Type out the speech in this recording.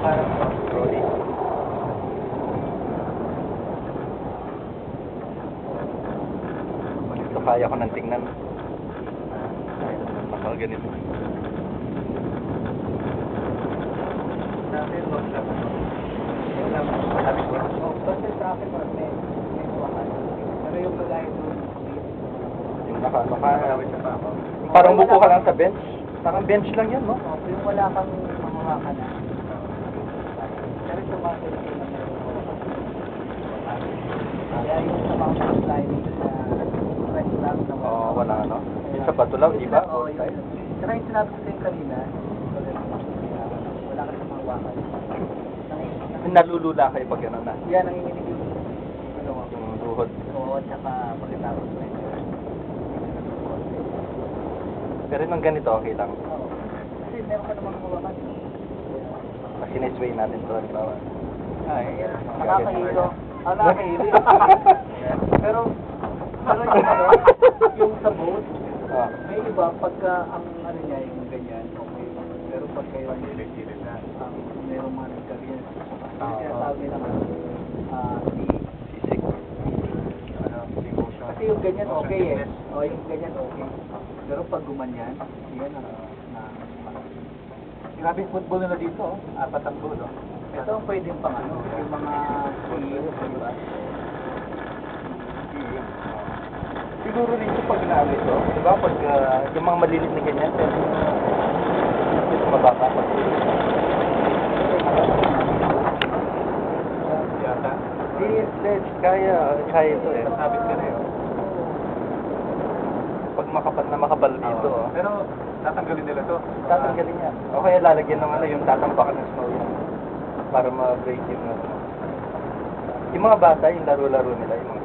nakaharap ko. Rolly. Ito kaya ko nang tingnan. Mga ganito. Dati long lang ako. Yung lang sabi ko. Oh, basta sa akin may wakan. Pero yung kagaya doon, Yung naka nakawit sa pa ako. parang buko ka lang sa bench. Parang bench lang yan, no? Oh, yung wala kang mamawakan na. Pero tumakas yung kaya yung sa mga sliding na rest lang na Oo, wala, no? Yung sa Batulaw, di ba? Oo, yun. Saka yung sinabi ko sa'yo kanina, wala ka sa mga wakan. Nalulula kayo pag gano'n na. Yan, nanginginig yung ano ako. Yung tuhod. Oo, at saka pagkatapos na yun. Pero nung ganito, okay lang. Oo. Kasi meron ka namang mawakan. Mas sinesway natin ito, halimbawa. Ay, yan. Nakakahilo. Nakakahilo. Pero yung ano, yung sa boat, Ah. may iba pagka ang ano niya yung ganyan, okay. Pero pagka yung gilid-gilid na, ang merong mga nagkaganyan. Kaya tawag nila Sisig. kasi yung ganyan okay eh. O yung ganyan okay. Pero pag gumanyan, yan ang Grabe yung football na dito, oh. 4 ang goal, oh. ito ang pwedeng pang ano, yung mga di ba? Siguro dito pag namin ito, di ba? Pag yung mga malilit na ganyan, pero ito mababa pag Yata. kaya ito eh. Sabit ka na yun. Pag makapal dito, oh. Pero tatanggalin nila to. Tatanggalin niya. O kaya lalagyan ng ano, yung tatampakan ng snow yan. Para ma-break yung ano. Yung mga bata, yung laro-laro nila, yung mga